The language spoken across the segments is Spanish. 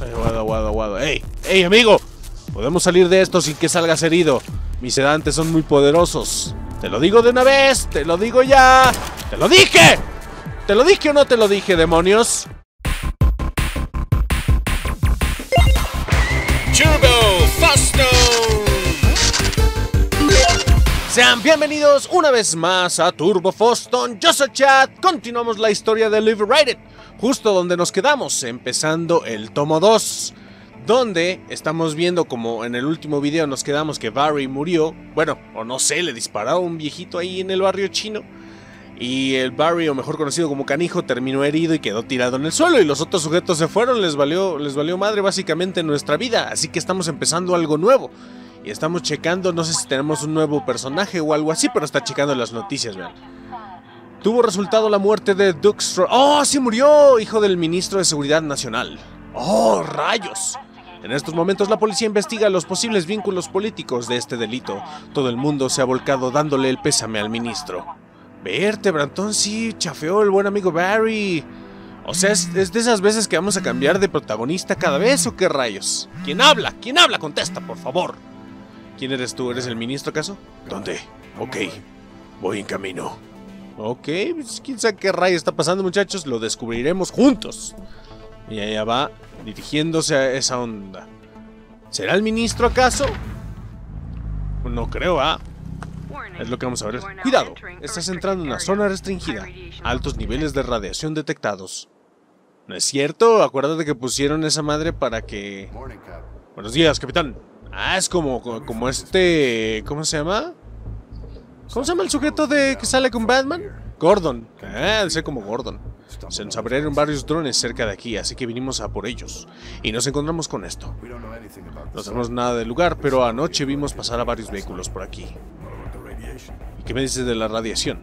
Aguado. ¡Ey, amigo! Podemos salir de esto sin que salgas herido. Mis sedantes son muy poderosos. Te lo digo de una vez, te lo digo ya. ¡Te lo dije! ¿Te lo dije o no te lo dije, demonios? Turbo Foston. Sean bienvenidos una vez más a Turbo Foston. Yo soy Chad. Continuamos la historia de Liberated, justo donde nos quedamos, empezando el tomo 2, donde estamos viendo como en el último video nos quedamos que Barry murió. Bueno, o no sé, le disparó a un viejito ahí en el barrio chino. Y el Barry, o mejor conocido como Canijo, terminó herido y quedó tirado en el suelo. Y los otros sujetos se fueron, les valió madre básicamente en nuestra vida. Así que estamos empezando algo nuevo. Y estamos checando, no sé si tenemos un nuevo personaje o algo así, pero está checando las noticias, vean. Tuvo resultado la muerte de Duxford. ¡Oh, sí murió! Hijo del ministro de Seguridad Nacional. ¡Oh, rayos! En estos momentos la policía investiga los posibles vínculos políticos de este delito. Todo el mundo se ha volcado dándole el pésame al ministro. Vértebra, entonces sí, chafeó el buen amigo Barry. O sea, ¿es de esas veces que vamos a cambiar de protagonista cada vez o qué rayos? ¿Quién habla? ¿Quién habla? Contesta, por favor. ¿Quién eres tú? ¿Eres el ministro acaso? ¿Dónde? Ok, voy en camino. Ok, pues quién sabe qué rayos está pasando, muchachos. Lo descubriremos juntos. Y allá va, dirigiéndose a esa onda. ¿Será el ministro acaso? No creo, ¿ah? Es lo que vamos a ver. Cuidado, estás entrando en una zona restringida. Altos niveles de radiación detectados. ¿No es cierto? Acuérdate que pusieron esa madre para que... Buenos días, capitán. Ah, es como este... ¿Cómo se llama? ¿Cómo se llama el sujeto que sale con Batman? Gordon. Debe ser como Gordon. Se nos abrieron varios drones cerca de aquí, así que vinimos a por ellos. Y nos encontramos con esto. No sabemos nada del lugar, pero anoche vimos pasar a varios vehículos por aquí. ¿Y qué me dices de la radiación?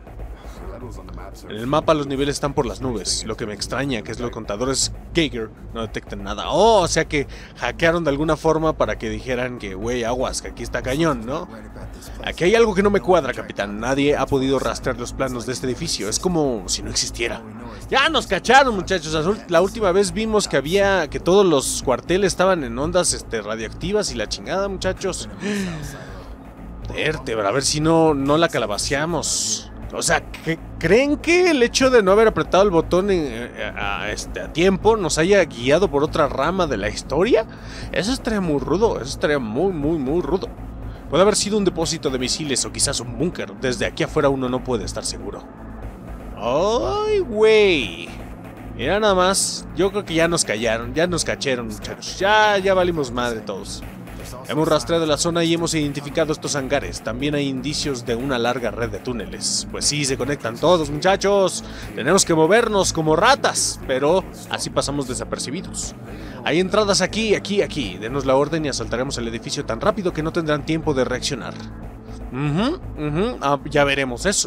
En el mapa los niveles están por las nubes. Lo que me extraña que es los contadores Geiger no detectan nada. Oh, o sea que hackearon de alguna forma para que dijeran que, güey, aguas, que aquí está cañón, ¿no? Aquí hay algo que no me cuadra, capitán. Nadie ha podido rastrear los planos de este edificio. Es como si no existiera. Ya nos cacharon, muchachos. La última vez vimos que todos los cuarteles estaban en ondas radioactivas y la chingada, muchachos. Vértebra, a ver si no la calabaceamos. O sea, ¿creen que el hecho de no haber apretado el botón a tiempo nos haya guiado por otra rama de la historia? Eso estaría muy rudo, eso estaría muy rudo. Puede haber sido un depósito de misiles o quizás un búnker. Desde aquí afuera uno no puede estar seguro. ¡Ay, güey! Mira nada más, yo creo que ya nos cacharon, muchachos. Ya valimos madre todos. Hemos rastreado la zona y hemos identificado estos hangares. También hay indicios de una larga red de túneles. Pues sí, se conectan todos, muchachos. Tenemos que movernos como ratas, pero así pasamos desapercibidos. Hay entradas aquí. Denos la orden y asaltaremos el edificio tan rápido que no tendrán tiempo de reaccionar. Ya veremos eso.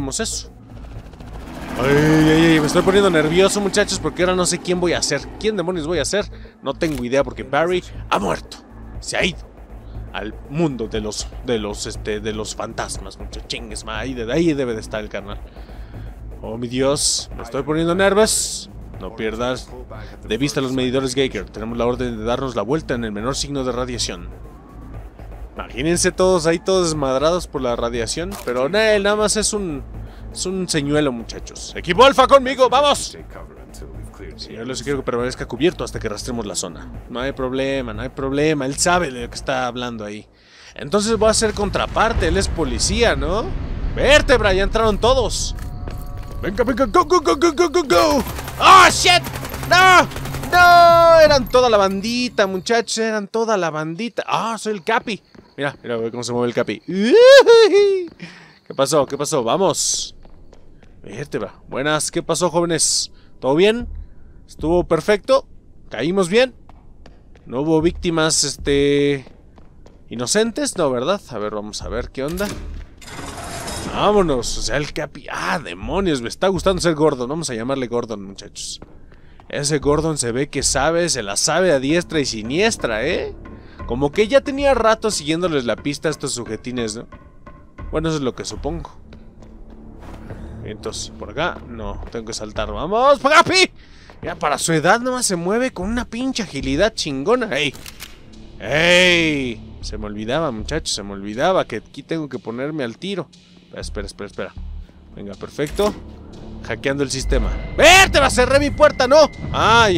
Ay, me estoy poniendo nervioso, muchachos, porque ahora no sé quién voy a ser. ¿Quién demonios voy a ser? No tengo idea porque Barry ha muerto. Se ha ido al mundo de los fantasmas, muchachos. Chingues, ahí debe de estar el carnal. Oh, mi Dios, me estoy poniendo nervioso. No pierdas de vista los medidores Geiger. Tenemos la orden de darnos la vuelta en el menor signo de radiación. Imagínense todos ahí, todos desmadrados por la radiación. Pero nada más es un señuelo, muchachos. Equipo Alfa conmigo, vamos. Sí, yo les quiero que permanezca cubierto hasta que rastremos la zona. No hay problema. Él sabe de lo que está hablando ahí. Entonces voy a hacer contraparte. Él es policía, ¿no? Vértebra, ya entraron todos. Venga, go. ¡Oh, shit! ¡No! Eran toda la bandita, muchachos. Eran toda la bandita. Ah, soy el Capi. Mira cómo se mueve el Capi. ¿Qué pasó? Vamos. Vértebra. Buenas, ¿qué pasó, jóvenes? ¿Todo bien? ¿Estuvo perfecto? ¿Caímos bien? ¿No hubo víctimas, inocentes? No, ¿verdad? A ver, vamos a ver qué onda. Vámonos, o sea, el Capi... ¡Ah, demonios! Me está gustando ser Gordon. Vamos a llamarle Gordon, muchachos. Ese Gordon se ve que se la sabe a diestra y siniestra, ¿eh? Como que ya tenía rato siguiéndoles la pista a estos sujetines, ¿no? Bueno, eso es lo que supongo. Entonces, por acá, no, tengo que saltar. ¡Vamos, Capi! Mira, para su edad nomás se mueve con una pinche agilidad chingona. ¡Ey! ¡Ey! Se me olvidaba, muchachos, se me olvidaba que aquí tengo que ponerme al tiro. Espera. Venga, perfecto. Hackeando el sistema. ¡Vértebra! ¡Cerré mi puerta! ¡No! ¡Ay!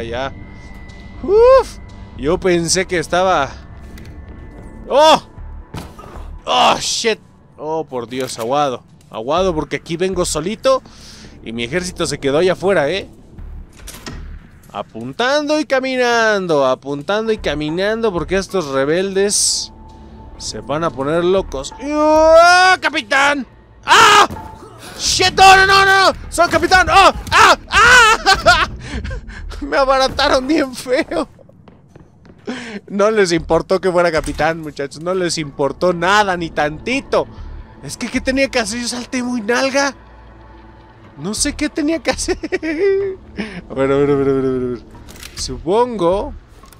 ¡Uf! Yo pensé que estaba... ¡Oh! ¡Oh, shit! ¡Oh, por Dios! Aguado. Aguado porque aquí vengo solito y mi ejército se quedó allá afuera, ¿eh? Apuntando y caminando porque estos rebeldes se van a poner locos. ¡Oh, capitán! ¡Ah! ¡Shit! ¡No! ¡Soy capitán! ¡Oh! ¡Ah! ¡Ah! Me abarataron bien feo. No les importó que fuera capitán, muchachos. No les importó nada, ni tantito. Es que, ¿qué tenía que hacer? Yo salté muy nalga. No sé qué tenía que hacer. A ver. Supongo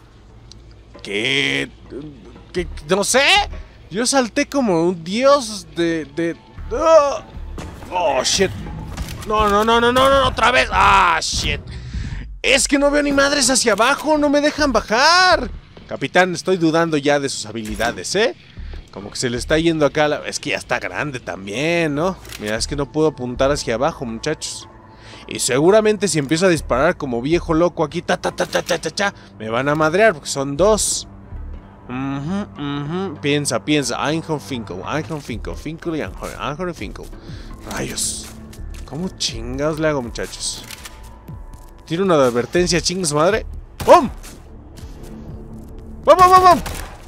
que no sé. Yo salté como un dios de... Oh, shit. No, otra vez. Ah, shit. Es que no veo ni madres hacia abajo. No me dejan bajar. Capitán, estoy dudando ya de sus habilidades, ¿eh? Como que se le está yendo acá la... Es que ya está grande también, ¿no? Mira, es que no puedo apuntar hacia abajo, muchachos. Y seguramente si empiezo a disparar como viejo loco aquí, me van a madrear porque son dos. Piensa. Finkel y Finkel. Rayos. ¿Cómo chingados le hago, muchachos? Tiro una advertencia, chingas madre. ¡Bum! ¡Bum!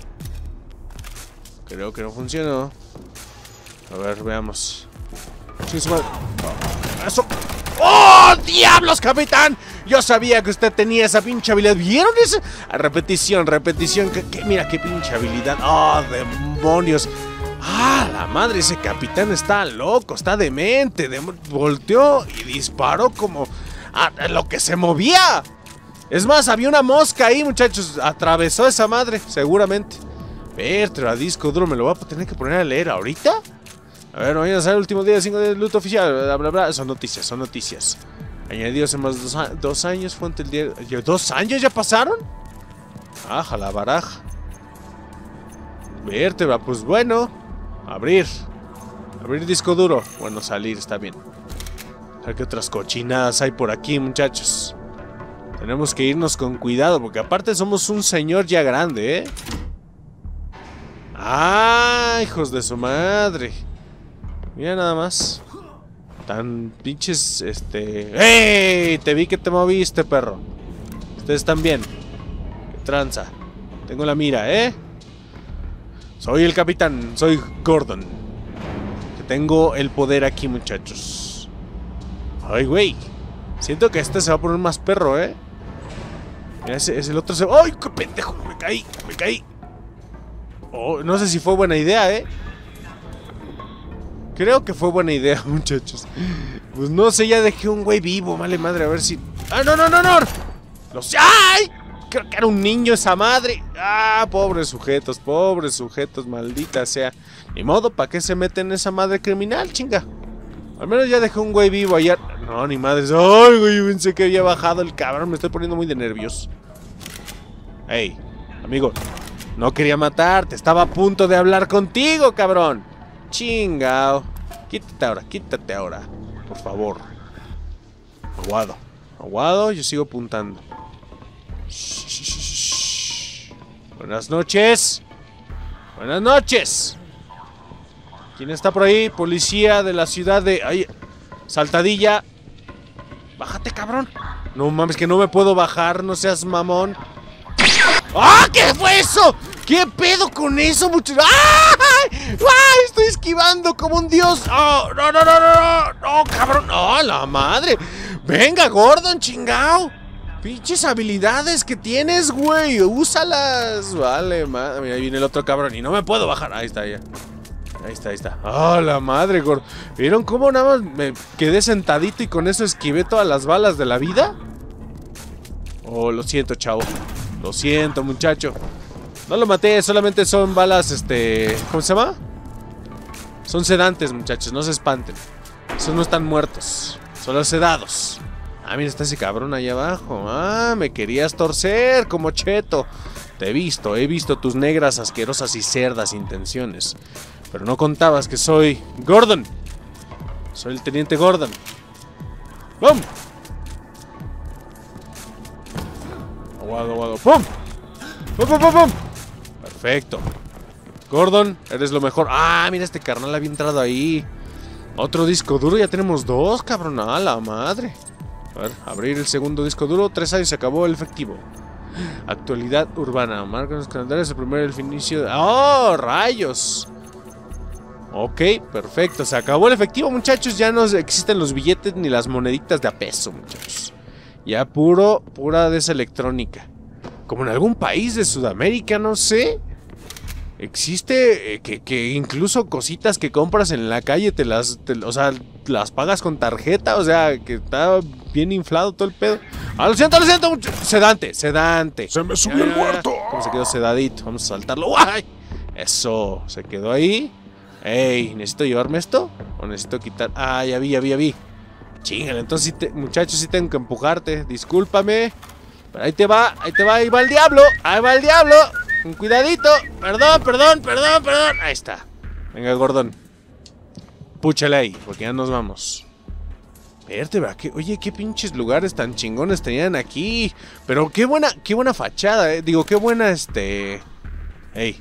Creo que no funcionó. A ver, veamos. ¡Eso! ¡Oh, diablos, capitán! Yo sabía que usted tenía esa pinche habilidad. ¿Vieron eso? Repetición. Mira qué pinche habilidad. ¡Oh, demonios! ¡Ah, la madre! Ese capitán está loco, está demente. Volteó y disparó como a lo que se movía. Es más, había una mosca ahí, muchachos. Atravesó esa madre, seguramente. Vértebra, disco duro, me lo voy a tener que poner a leer ahorita. A ver, mañana sale el último día de 5 de luto oficial, bla. Son noticias. Añadidos en más 2 años, fuente el día... ¿2 años ya pasaron? Aja, la baraja. Vértebra, pues bueno. Abrir disco duro. Bueno, salir, está bien. A ver qué otras cochinadas hay por aquí, muchachos. Tenemos que irnos con cuidado, porque aparte somos un señor ya grande, ¿eh? ¡Ah, hijos de su madre! Mira nada más. Tan pinches, ¡Ey! Te vi que te moviste, perro. Ustedes también. ¡Qué tranza! Tengo la mira, ¿eh? Soy el capitán, soy Gordon. Que tengo el poder aquí, muchachos. ¡Ay, güey! Siento que este se va a poner más perro, ¿eh? Mira, ese el otro se... ¡Ay, qué pendejo! Me caí. Oh, no sé si fue buena idea, ¿eh? Creo que fue buena idea, muchachos. Pues no sé, ya dejé un güey vivo. Vale madre, a ver si... ¡Ah, no! ¡Ay! Creo que era un niño esa madre. ¡Ah! Pobres sujetos, maldita sea. Ni modo, ¿para qué se meten en esa madre criminal, chinga? Al menos ya dejé un güey vivo ayer. No, ni madres. ¡Ay, güey! Pensé que había bajado el cabrón. Me estoy poniendo muy de nervios. ¡Ey! Amigo, no quería matarte. Estaba a punto de hablar contigo, cabrón. Chingao. Quítate ahora. Por favor. Aguado, yo sigo apuntando. Buenas noches. ¿Quién está por ahí? Policía de la ciudad de... Ay, Saltadilla. Bájate, cabrón. No mames, que no me puedo bajar. No seas mamón. ¡Ah! ¿Qué fue eso? ¿Qué pedo con eso, muchachos? ¡Ay! ¡Ay! Estoy esquivando como un dios. ¡Oh! ¡No, cabrón! ¡Oh, la madre! Venga, Gordon, chingao. Pinches habilidades que tienes, güey. Úsalas. Vale, madre. Mira, ahí viene el otro cabrón y no me puedo bajar. Ahí está, ya. Ahí está. ¡Oh, la madre, Gordon! ¿Vieron cómo nada más me quedé sentadito y con eso esquivé todas las balas de la vida? Oh, lo siento, chavo. Lo siento, muchacho. No lo maté, solamente son balas, ¿cómo se llama? Son sedantes, muchachos, no se espanten. Esos no están muertos, son los sedados. Ah, mira, está ese cabrón ahí abajo. Ah, me querías torcer como cheto. Te he visto tus negras, asquerosas y cerdas intenciones. Pero no contabas que soy Gordon. Soy el teniente Gordon. ¡Pum! Aguado. ¡Pum! ¡Pum, pum, pum, pum! Perfecto. Gordon, eres lo mejor. Ah, mira, este carnal había entrado ahí. Otro disco duro, ya tenemos 2, cabrón. A la madre. A ver, abrir el segundo disco duro. 3 años, se acabó el efectivo. Actualidad urbana. Marca los calendarios, el primer el inicio. ¡Oh, rayos! Ok, perfecto. Se acabó el efectivo, muchachos. Ya no existen los billetes ni las moneditas de a peso, muchachos. Ya pura de esa electrónica. Como en algún país de Sudamérica, no sé. Existe que incluso cositas que compras en la calle o sea, las pagas con tarjeta. O sea, que está bien inflado todo el pedo. Ah, lo siento, sedante. Se me subió el muerto. ¿Cómo se quedó sedadito? Vamos a saltarlo. ¡Guay! Eso, se quedó ahí. Ey, ¿necesito llevarme esto? ¿O necesito quitar? Ah, ya vi. Chíngale, entonces muchachos, sí tengo que empujarte. Discúlpame. Pero ahí va, ahí va el diablo. Con cuidadito. Perdón. Ahí está. Venga, Gordon. Púchale ahí, porque ya nos vamos. Vértebra, oye, qué pinches lugares tan chingones tenían aquí. Pero qué buena fachada, Digo, qué buena, Ey.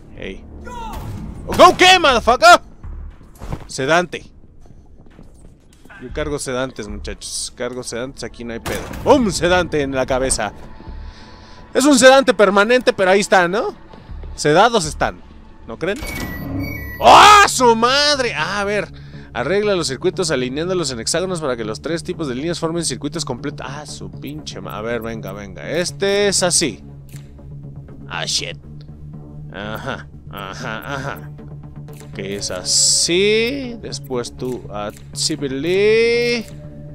¿Go qué, motherfucker? Sedante. Yo cargo sedantes, muchachos. Aquí no hay pedo. ¡Bum! Sedante en la cabeza. Es un sedante permanente, pero ahí está, ¿no? Sedados están, ¿no creen? ¡Oh, su madre! Ah, a ver. Arregla los circuitos alineándolos en hexágonos para que los 3 tipos de líneas formen circuitos completos. Ah, su pinche madre. A ver, venga. Este es así. Ah, shit. Ajá. Que es así. Después tú así.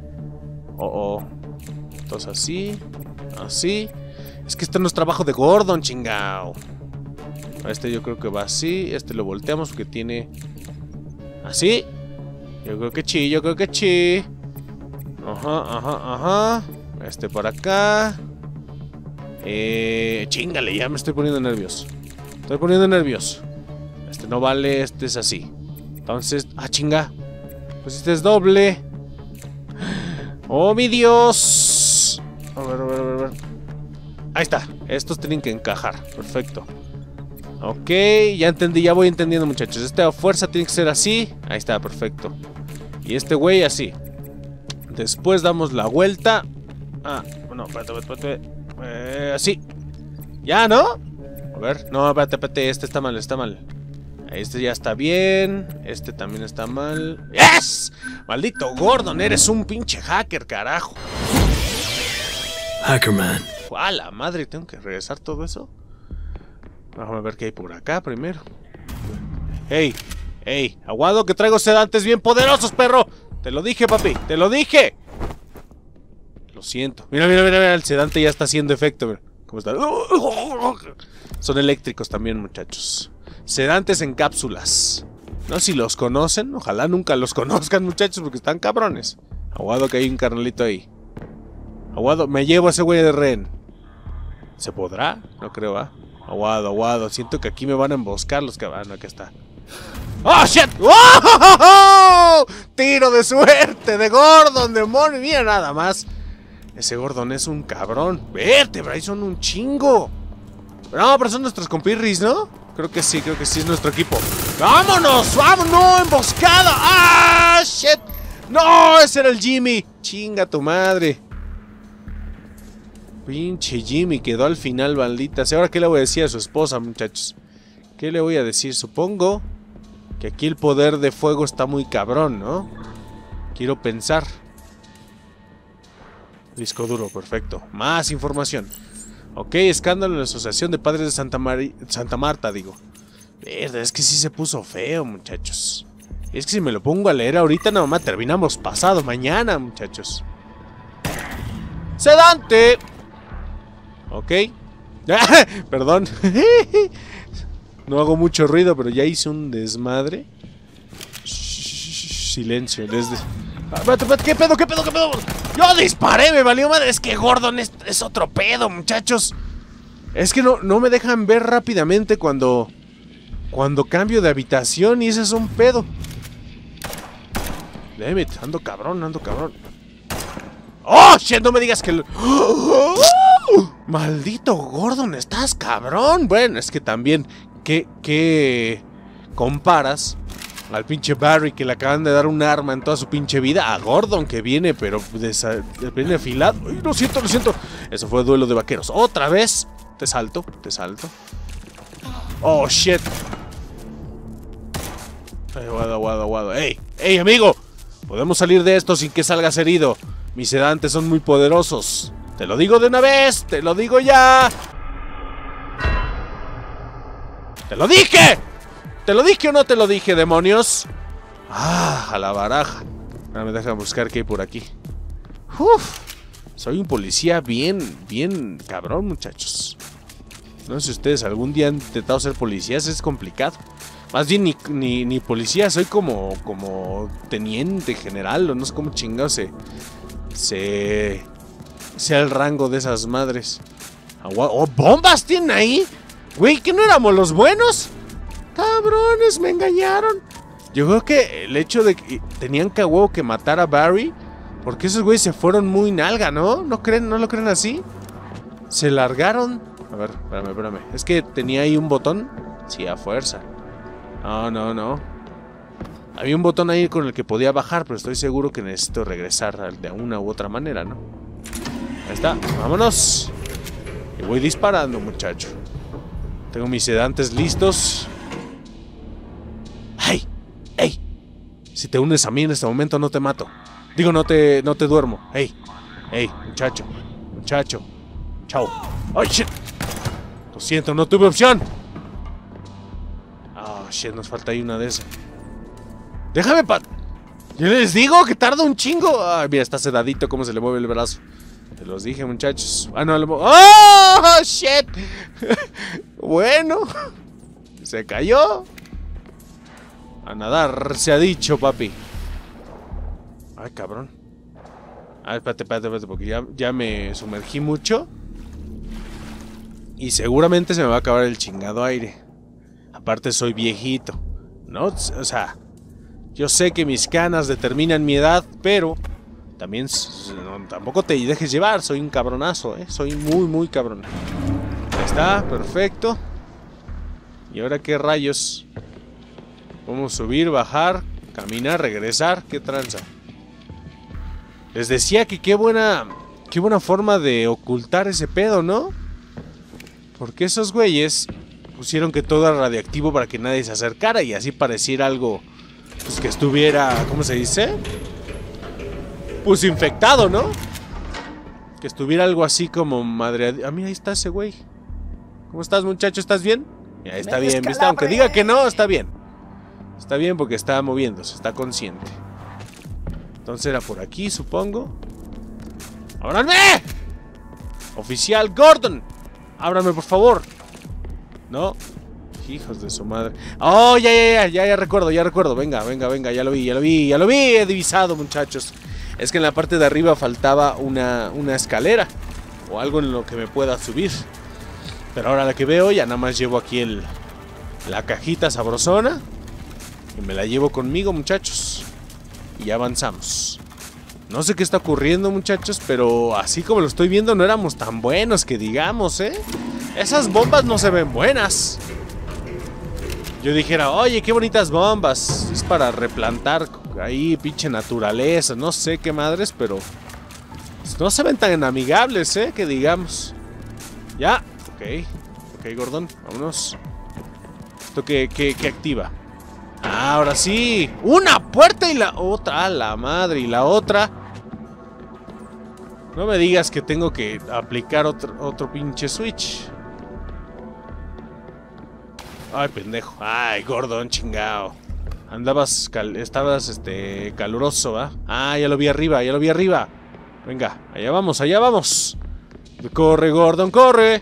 Entonces así. Es que esto no es trabajo de Gordon, chingao. Este yo creo que va así. Este lo volteamos porque tiene así. Yo creo que chi. Ajá. Este por acá. Chíngale, ya me estoy poniendo nervioso. Este no vale, este es así. Entonces, chinga. Pues este es doble. ¡Oh, mi Dios! A ver. Ahí está. Estos tienen que encajar. Perfecto. Ok, ya entendí, ya voy entendiendo, muchachos. Esta fuerza tiene que ser así. Ahí está, perfecto. Y este güey así. Después damos la vuelta. Bueno, espérate. Así. ¿Ya, no? A ver, no, espérate, este está mal. Este ya está bien. Este también está mal. ¡Yes! Maldito Gordon, eres un pinche hacker, carajo. Hackerman. ¡A la madre! ¿Tengo que regresar todo eso? Vamos a ver qué hay por acá primero. ¡Ey! Aguado que traigo sedantes bien poderosos, perro. Te lo dije, papi, te lo dije. Lo siento. Mira, el sedante ya está haciendo efecto. Mira. ¿Cómo está? Son eléctricos también, muchachos. Sedantes en cápsulas. No sé si los conocen. Ojalá nunca los conozcan, muchachos, porque están cabrones. Aguado que hay un carnalito ahí. Aguado, me llevo a ese güey de rehén. ¿Se podrá? No creo, ¿va? Aguado. Siento que aquí me van a emboscar los cabrones. No, aquí está. ¡Oh, shit! ¡Oh! Tiro de suerte de Gordon, demonio. Mira nada más. Ese Gordon es un cabrón. Vértebra, ahí son un chingo. No, pero son nuestros compirris, ¿no? Creo que sí es nuestro equipo. ¡Vámonos! ¡No! ¡Emboscada! ¡Ah, shit! ¡No! Ese era el Jimmy. Chinga tu madre. Pinche Jimmy quedó al final, malditas. ¿Y ahora qué le voy a decir a su esposa, muchachos? ¿Qué le voy a decir? Supongo que aquí el poder de fuego está muy cabrón, ¿no? Quiero pensar. Disco duro, perfecto. Más información. Ok, escándalo en la Asociación de Padres de Santa Marta, digo. Verdad, es que sí se puso feo, muchachos. Es que si me lo pongo a leer ahorita, nada más terminamos pasado mañana, muchachos. ¡Sedante! Ok. Perdón. No hago mucho ruido, pero ya hice un desmadre. Silencio. ¿Qué pedo? Yo disparé, me valió madre. Es que Gordon es otro pedo, muchachos. Es que no me dejan ver rápidamente cuando cambio de habitación y ese es un pedo. Damn it, ando cabrón. ¡Oh, shit! No me digas que... ¡Maldito Gordon! ¡Estás cabrón! Bueno, es que también... ¿Qué comparas al pinche Barry que le acaban de dar un arma en toda su pinche vida? A Gordon que viene, pero viene afilado. ¡Ay, lo siento! Eso fue duelo de vaqueros. ¡Otra vez! Te salto. ¡Oh, shit! Aguado. ¡Ey, amigo! Podemos salir de esto sin que salgas herido. Mis sedantes son muy poderosos. Te lo digo de una vez. Te lo digo ya. ¡Te lo dije! ¿Te lo dije o no te lo dije, demonios? ¡Ah! A la baraja. Ahora me dejan buscar qué hay por aquí. ¡Uf! Soy un policía bien cabrón, muchachos. No sé si ustedes algún día han intentado ser policías. Es complicado. Más bien ni policía. Soy como teniente general. O no sé cómo chingados sea el rango de esas madres. ¡Oh, bombas tienen ahí! Güey, ¿que no éramos los buenos? Cabrones, me engañaron. Yo creo que el hecho de que tenían que a huevo que matar a Barry, porque esos güeyes se fueron muy nalga, ¿no? ¿No lo creen así? Se largaron. A ver, espérame. Es que tenía ahí un botón. Sí, a fuerza. No. Había un botón ahí con el que podía bajar, pero estoy seguro que necesito regresar de una u otra manera, ¿no? Ahí está, vámonos. Y voy disparando, muchacho. Tengo mis sedantes listos. ¡Ey! Si te unes a mí en este momento no te mato. Digo, no te duermo. ¡Ey, muchacho! ¡Chao! ¡Ay, shit! Lo siento, no tuve opción. Oh, shit, nos falta ahí una de esas. Déjame Yo les digo que tarda un chingo. Ay, mira, está sedadito cómo se le mueve el brazo. Te los dije, muchachos. Ah, no, ¡oh, shit! Bueno. Se cayó. A nadar se ha dicho, papi. Ay, cabrón. Espérate, porque ya me sumergí mucho. Y seguramente se me va a acabar el chingado aire. Aparte soy viejito, ¿no? O sea, yo sé que mis canas determinan mi edad, pero también tampoco te dejes llevar. Soy un cabronazo, ¿eh? Soy muy cabrón. Ahí está, perfecto. ¿Y ahora qué rayos? Vamos a subir, bajar, caminar, regresar. ¿Qué tranza? Les decía que qué buena forma de ocultar ese pedo, ¿no? Porque esos güeyes pusieron que todo era radiactivo para que nadie se acercara y así pareciera algo, pues que estuviera, ¿cómo se dice? Pues infectado, ¿no? Que estuviera algo así como madre... Ah, mira, ahí está ese güey. ¿Cómo estás, muchacho? ¿Estás bien? Ya está bien, ¿viste? Aunque diga que no, está bien. Está bien porque está moviéndose, está consciente. Entonces era por aquí, supongo. ¡Ábranme! Oficial Gordon, ábranme, por favor. No. Hijos de su madre. Oh, ya recuerdo. Venga, ya lo vi. He divisado, muchachos. Es que en la parte de arriba faltaba una escalera o algo en lo que me pueda subir. Pero ahora la que veo, ya nada más llevo aquí la cajita sabrosona. Y me la llevo conmigo, muchachos. Y ya avanzamos. No sé qué está ocurriendo, muchachos, pero así como lo estoy viendo no éramos tan buenos que digamos, ¿eh? Esas bombas no se ven buenas. Yo dijera, oye, qué bonitas bombas. Es para replantar ahí pinche naturaleza, no sé qué madres, pero no se ven tan amigables, ¿eh? Que digamos. Ya, ok, Gordon, vámonos. ¿Esto qué activa? Ah, ahora sí. Una puerta y la otra. A la madre, y la otra. No me digas que tengo que aplicar otro pinche switch. Ay, pendejo. Ay, Gordon, chingao. Estabas caluroso, ¿va? Ah, ya lo vi arriba. Venga, allá vamos. Corre, Gordon, corre,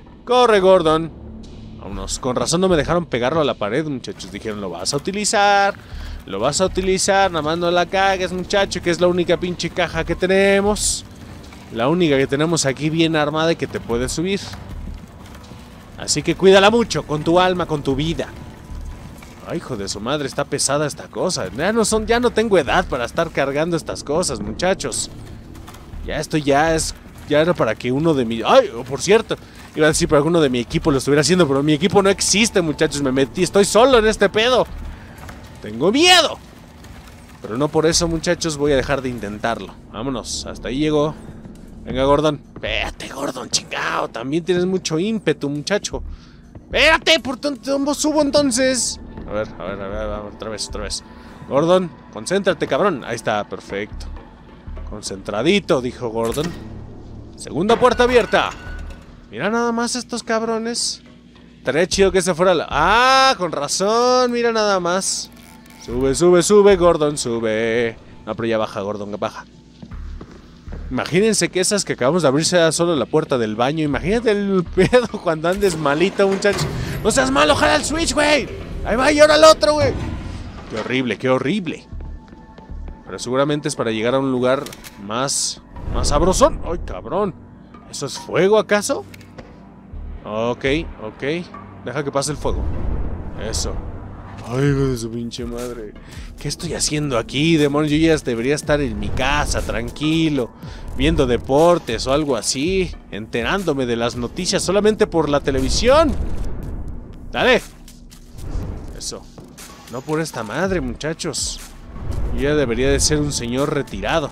Gordon. Vámonos. Con razón no me dejaron pegarlo a la pared, muchachos. Dijeron, lo vas a utilizar. Lo vas a utilizar, nada más no la cagues, muchacho, que es la única pinche caja que tenemos. La única que tenemos aquí bien armada y que te puede subir. Así que cuídala mucho, con tu alma, con tu vida. Ay, hijo de su madre, está pesada esta cosa. Ya no tengo edad para estar cargando estas cosas, muchachos. Ya esto ya era para que uno de mi... Ay, por cierto, iba a decir para que uno de mi equipo lo estuviera haciendo, pero mi equipo no existe, muchachos. Me metí, estoy solo en este pedo. Tengo miedo. Pero no por eso, muchachos, voy a dejar de intentarlo. Vámonos, hasta ahí llegó. Venga, Gordon. Espérate, Gordon, chingao. También tienes mucho ímpetu, muchacho. Espérate, ¿por dónde subo entonces? A ver, otra vez. Gordon, concéntrate, cabrón. Ahí está, perfecto. Concentradito, dijo Gordon. Segunda puerta abierta. Mira nada más estos cabrones. Estaría chido que se fuera la... Ah, con razón, mira nada más. Sube, Gordon, sube. No, pero ya baja, Gordon, baja. Imagínense que esas que acabamos de abrir sea solo la puerta del baño. Imagínate el pedo cuando andes malito, muchachos. No seas malo, jala el switch, güey. Ahí va y ahora el otro, güey. Qué horrible, qué horrible. Pero seguramente es para llegar a un lugar más sabrosón. ¡Ay, cabrón! ¿Eso es fuego, acaso? Ok. Deja que pase el fuego. Eso. Ay, hijo de su pinche madre. ¿Qué estoy haciendo aquí, demonios? Yo ya debería estar en mi casa, tranquilo, viendo deportes o algo así, enterándome de las noticias solamente por la televisión. ¡Dale! Eso. No por esta madre, muchachos. Yo ya debería de ser un señor retirado.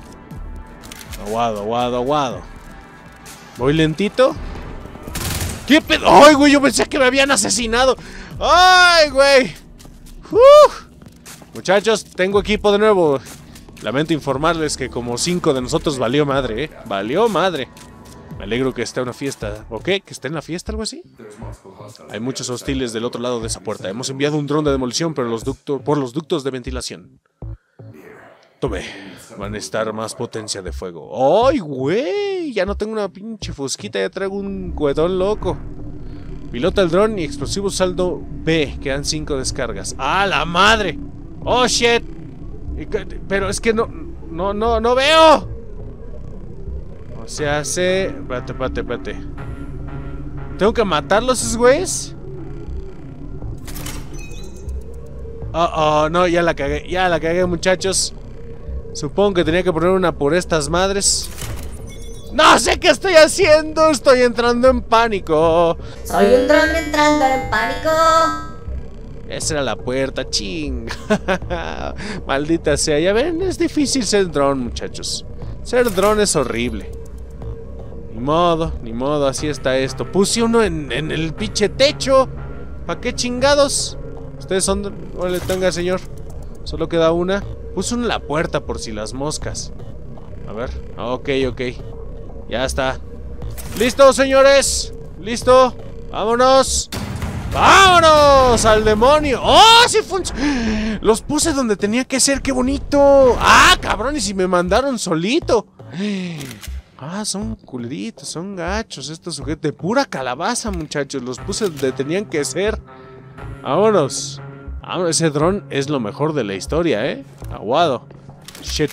Aguado. ¿Voy lentito? ¿Qué pedo? ¡Ay, güey! Yo pensé que me habían asesinado. ¡Ay, güey! Muchachos, tengo equipo de nuevo. Lamento informarles que como 5 de nosotros valió madre, Valió madre. Me alegro que esté una fiesta. ¿O qué? ¿Que esté en la fiesta, algo así? Hay muchos hostiles del otro lado de esa puerta. Hemos enviado un dron de demolición por los ductos de ventilación. Tome. Van a estar más potencia de fuego. ¡Ay, güey! Ya no tengo una pinche fusquita, ya traigo un cuetón loco. Pilota el dron y explosivo saldo B. Quedan 5 descargas. ¡Ah, la madre! ¡Oh, shit! Pero es que no veo. O sea, Espérate. ¿Tengo que matarlos esos güeyes? No, ya la cagué, muchachos. Supongo que tenía que poner una por estas madres. ¡No sé qué estoy haciendo! Estoy entrando en pánico. Soy un dron entrando en pánico. Esa era la puerta, ching. Maldita sea, ya ven, es difícil ser dron, muchachos. Ser dron es horrible. Ni modo, así está esto. Puse uno en el pinche techo. ¿Para qué chingados? Ustedes son... Órale, tenga, señor. Solo queda una. Puse uno en la puerta por si las moscas. A ver, ok. Ya está. ¡Listo, señores! ¡Listo! ¡Vámonos! ¡Vámonos! ¡Al demonio! ¡Oh, sí funciona! Los puse donde tenía que ser, ¡qué bonito! ¡Ah, cabrón! Y si me mandaron solito. Ah, son culeritos, son gachos estos sujetos. De pura calabaza, muchachos. Los puse donde tenían que ser. ¡Vámonos! Ese dron es lo mejor de la historia, ¿eh? Aguado. Shit.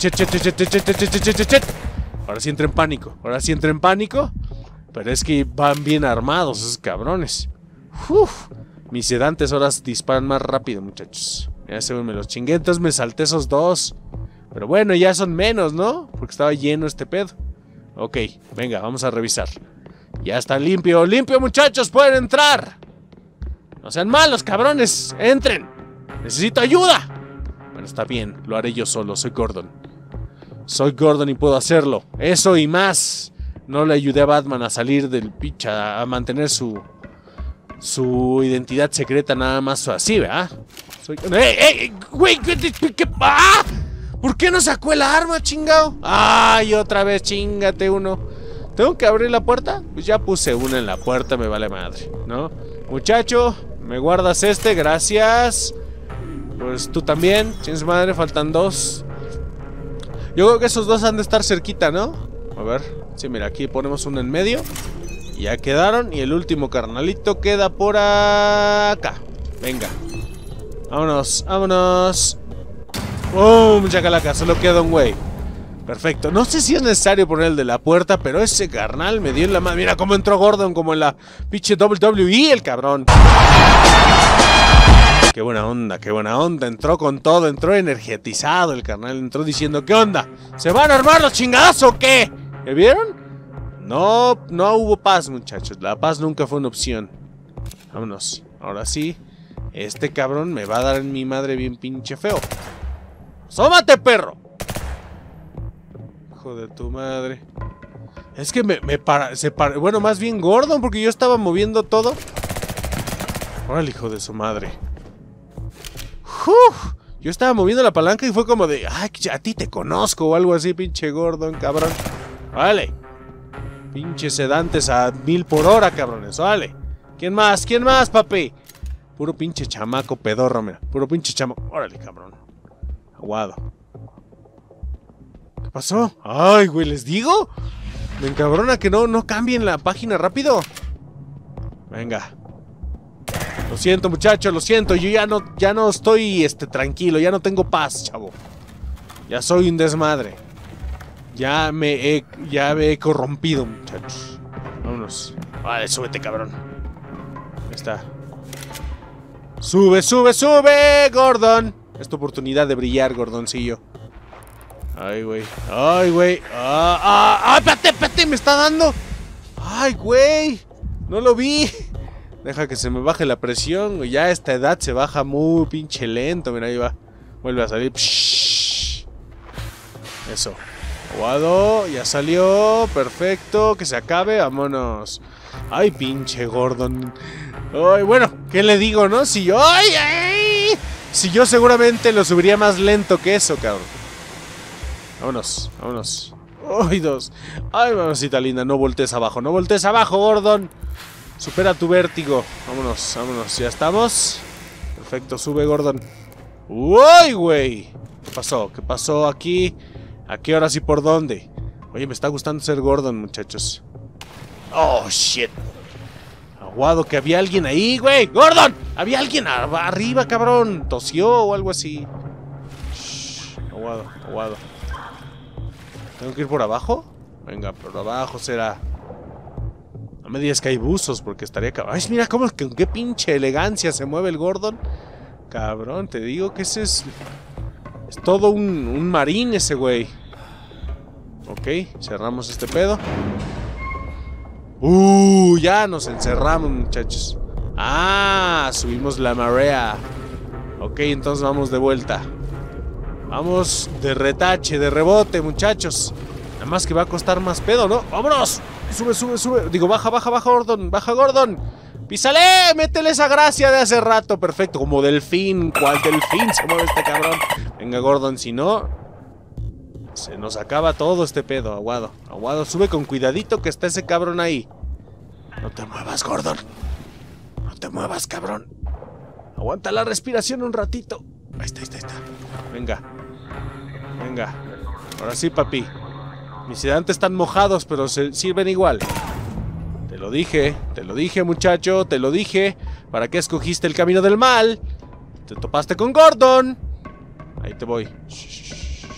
Ahora sí entré en pánico. Pero es que van bien armados esos cabrones. Mis sedantes ahora disparan más rápido, muchachos. Ya se me los chingué, entonces me salté esos 2. Pero bueno, ya son menos, ¿no? Porque estaba lleno este pedo. Ok, venga, vamos a revisar. Ya está limpio, muchachos, pueden entrar. No sean malos, cabrones, entren. Necesito ayuda. Bueno, está bien, lo haré yo solo, soy Gordon. Soy Gordon y puedo hacerlo. Eso y más. No le ayudé a Batman a salir del picha, a mantener su identidad secreta nada más así, ¿verdad? Güey, ¿qué? ¡Ah! ¿Por qué no sacó el arma, chingado? ¡Ay, otra vez, chingate uno! ¿Tengo que abrir la puerta? Pues ya puse una en la puerta, me vale madre, ¿no? Muchacho, ¿me guardas este? Gracias. Pues tú también, chingas madre, faltan 2. Yo creo que esos 2 han de estar cerquita, ¿no? A ver, sí, mira, aquí ponemos uno en medio. Y ya quedaron, y el último carnalito queda por acá. Venga. Vámonos. ¡Bum! Chacalaca, solo queda un güey. Perfecto. No sé si es necesario poner el de la puerta, pero ese carnal me dio en la mano. Mira cómo entró Gordon, como en la pinche WWE, el cabrón. Qué buena onda, qué buena onda. Entró con todo, entró energetizado el carnal. Entró diciendo, ¿qué onda? ¿Se van a armar los chingados o qué? ¿Me vieron? No, no hubo paz, muchachos. La paz nunca fue una opción. Vámonos. Ahora sí. Este cabrón me va a dar en mi madre bien pinche feo. ¡Sómate, perro! Hijo de tu madre. Es que bueno, más bien Gordon, porque yo estaba moviendo todo. Órale, hijo de su madre. Yo estaba moviendo la palanca y fue como de, ay, a ti te conozco o algo así, pinche Gordon, cabrón. Vale. Pinche sedantes a 1000 por hora, cabrones. Vale. ¿Quién más? ¿Quién más, papi? Puro pinche chamaco pedorro, mira. Puro pinche chamaco. Órale, cabrón. Aguado. ¿Qué pasó? Ay, güey, ¿les digo? Me encabrona que no cambien la página rápido. Venga. Lo siento, muchachos, lo siento. Yo ya no estoy tranquilo, ya no tengo paz, chavo. Ya soy un desmadre. Ya me he corrompido, muchachos. Vámonos. Vale, súbete, cabrón. Ahí está. Sube, sube, sube, Gordon. Es tu oportunidad de brillar, Gordoncillo. Ay, güey. Ay, güey. Espérate, espérate, me está dando. Ay, güey. No lo vi. Deja que se me baje la presión, güey. Ya a esta edad se baja muy pinche lento. Mira, ahí va. Vuelve a salir. Psh. Eso. Aguado. Ya salió. Perfecto. Que se acabe. Vámonos. Ay, pinche Gordon. Ay, bueno, ¿qué le digo, no? Si yo... ¡Ay, ay! Si yo seguramente lo subiría más lento que eso, cabrón. Vámonos, vámonos. Ay, dos. Ay, mamacita linda, no voltees abajo. No voltees abajo, Gordon. Supera tu vértigo. Vámonos, vámonos. Ya estamos. Perfecto, sube, Gordon. ¡Uy, güey! ¿Qué pasó? ¿Qué pasó aquí? ¿A qué hora sí por dónde? Oye, me está gustando ser Gordon, muchachos. Oh, shit. Aguado, que había alguien ahí, güey. ¡Gordon! Había alguien arriba, cabrón. Tosió o algo así. Shh. Aguado, aguado. ¿Tengo que ir por abajo? Venga, por abajo será. No me digas que hay buzos, porque estaría cabrón. Ay, mira cómo, con qué pinche elegancia se mueve el Gordon. Cabrón, te digo que ese es todo un marín ese güey. Ok, cerramos este pedo. Ya nos encerramos, muchachos. Ah, subimos la marea. Ok, entonces vamos de vuelta. Vamos de retache, de rebote, muchachos. Nada más que va a costar más pedo, ¿no? ¡Vámonos! Sube, sube, sube. Digo, baja, baja, baja, Gordon. Baja, Gordon. ¡Písale! Métele esa gracia de hace rato. Perfecto, como delfín. ¿Cuál delfín se mueve este cabrón? Venga, Gordon, si no... se nos acaba todo este pedo, aguado. Aguado, sube con cuidadito que está ese cabrón ahí. No te muevas, Gordon. No te muevas, cabrón. Aguanta la respiración un ratito. Ahí está, ahí está, ahí está. Venga. Venga. Ahora sí, papi. Mis sedantes están mojados, pero se sirven igual. Te lo dije, muchacho, te lo dije. ¿Para qué escogiste el camino del mal? Te topaste con Gordon. Ahí te voy. Shh.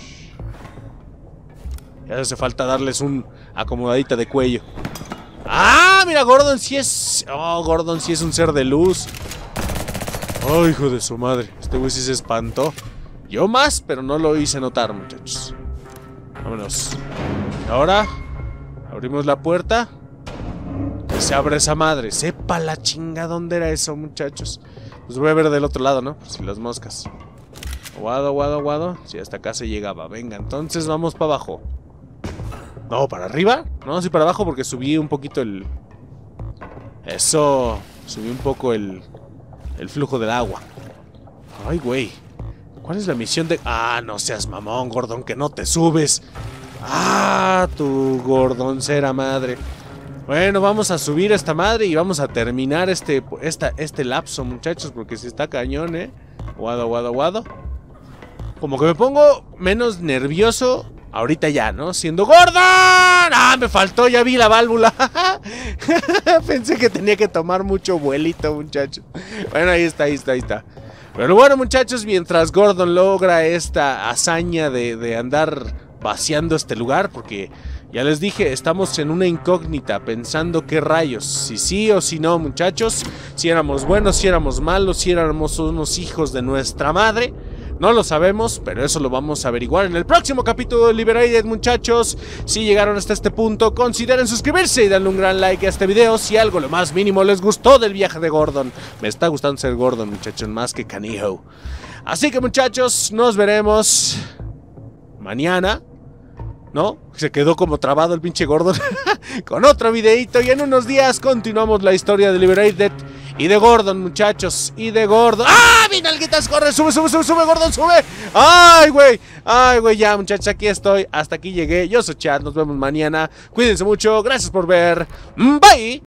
Ya hace falta darles un acomodadita de cuello. ¡Ah! Mira, Gordon sí es... oh, Gordon sí es un ser de luz. ¡Oh, hijo de su madre! Este güey sí se espantó. Yo más, pero no lo hice notar, muchachos. Vámonos. Ahora abrimos la puerta. Que se abre esa madre. Sepa la chinga dónde era eso, muchachos. Pues voy a ver del otro lado, ¿no? Pues si las moscas. Aguado, aguado, aguado. Si hasta acá se llegaba. Venga, entonces vamos para abajo. No, ¿para arriba? No, sí para abajo porque subí un poquito el... eso. Subí un poco el flujo del agua. Ay, güey. ¿Cuál es la misión de...? Ah, no seas mamón, Gordon, que no te subes. Ah, tu gordoncera madre. Bueno, vamos a subir a esta madre y vamos a terminar este lapso, muchachos, porque si está cañón, ¿eh? Aguado, aguado, aguado. Como que me pongo menos nervioso ahorita ya, ¿no? Siendo Gordon. ¡Ah, me faltó! Ya vi la válvula. Pensé que tenía que tomar mucho vuelito, muchachos. Bueno, ahí está, ahí está, ahí está. Pero bueno, muchachos, mientras Gordon logra esta hazaña de andar vaciando este lugar, porque ya les dije, estamos en una incógnita, pensando qué rayos, si sí o si no, muchachos, si éramos buenos, si éramos malos, si éramos unos hijos de nuestra madre. No lo sabemos, pero eso lo vamos a averiguar en el próximo capítulo de Liberated, muchachos. Si llegaron hasta este punto, consideren suscribirse y darle un gran like a este video si algo lo más mínimo les gustó del viaje de Gordon. Me está gustando ser Gordon, muchachos, más que Canijo. Así que, muchachos, nos veremos mañana. ¿No? Se quedó como trabado el pinche Gordon. Con otro videito y en unos días continuamos la historia de Liberated y de Gordon, muchachos. Y de Gordon. ¡Ah! ¡Mi nalguitas! ¡Corre! ¡Sube, sube, sube, sube! ¡Gordon, sube! ¡Ay, güey! ¡Ay, güey! Ya, muchachos, aquí estoy. Hasta aquí llegué. Yo soy Chad. Nos vemos mañana. Cuídense mucho. Gracias por ver. Bye.